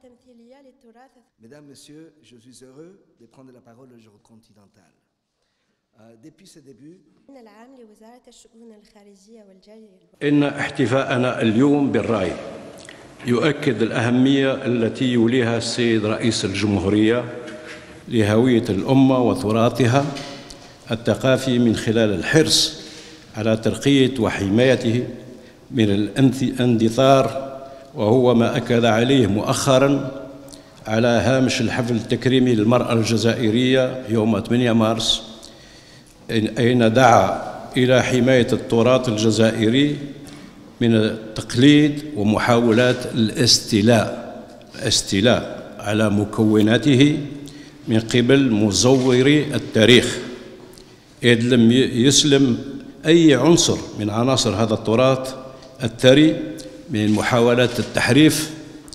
التمثيلية للتراث. Mesdames, Messieurs, je suis heureux de prendre la parole au Eurocontinental. Depuis ses débuts, العام لوزارة الشؤون الخارجية والجالية. إن احتفاءنا اليوم بالراي يؤكد الأهمية التي يوليها السيد رئيس الجمهورية لهوية الأمة وتراثها الثقافي من خلال الحرص على ترقية وحمايته من الاندثار، وهو ما أكد عليه مؤخراً على هامش الحفل التكريمي للمرأة الجزائرية يوم 8 مارس، أين دعا إلى حماية التراث الجزائري من التقليد ومحاولات الاستيلاء على مكوناته من قبل مزوري التاريخ، إذ لم يسلم أي عنصر من عناصر هذا التراث الثري من محاولات التحريف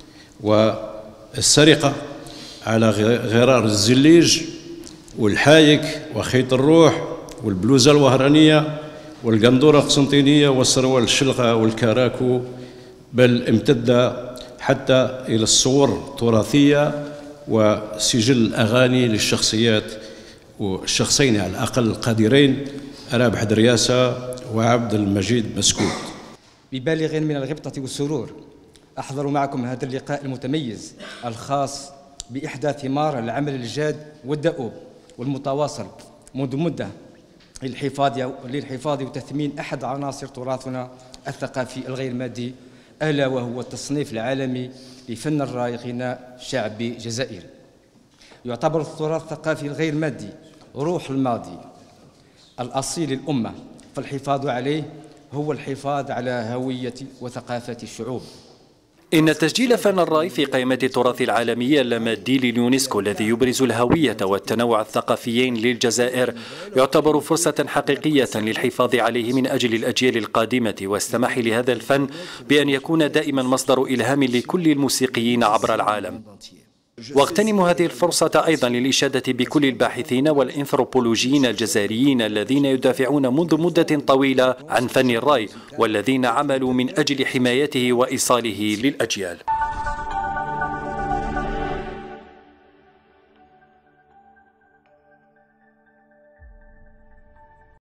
والسرقة على غرار الزليج والحايك وخيط الروح والبلوزة الوهرانية والقندورة القسنطينية والسروال الشلقة والكراكو، بل امتد حتى إلى الصور التراثية وسجل الأغاني للشخصيات والشخصين على الأقل القادرين رابح درياسة وعبد المجيد مسكوت. ببالغ من الغبطة والسرور أحضر معكم هذا اللقاء المتميز الخاص بإحدى ثمار العمل الجاد والدؤوب والمتواصل منذ مدة للحفاظ وتثمين أحد عناصر تراثنا الثقافي الغير مادي، ألا وهو التصنيف العالمي لفن الراي غناء شعبي جزائري. يعتبر التراث الثقافي الغير مادي روح الماضي الأصيل للأمة، فالحفاظ عليه هو الحفاظ على هوية وثقافة الشعوب. إن تسجيل فن الراي في قائمة التراث العالمي اللامادي لليونسكو الذي يبرز الهوية والتنوع الثقافيين للجزائر يعتبر فرصة حقيقية للحفاظ عليه من أجل الأجيال القادمة، والسماح لهذا الفن بأن يكون دائما مصدر إلهام لكل الموسيقيين عبر العالم. واغتنم هذه الفرصة أيضا للإشادة بكل الباحثين والإنثروبولوجيين الجزائريين الذين يدافعون منذ مدة طويلة عن فن الراي، والذين عملوا من أجل حمايته وإيصاله للأجيال.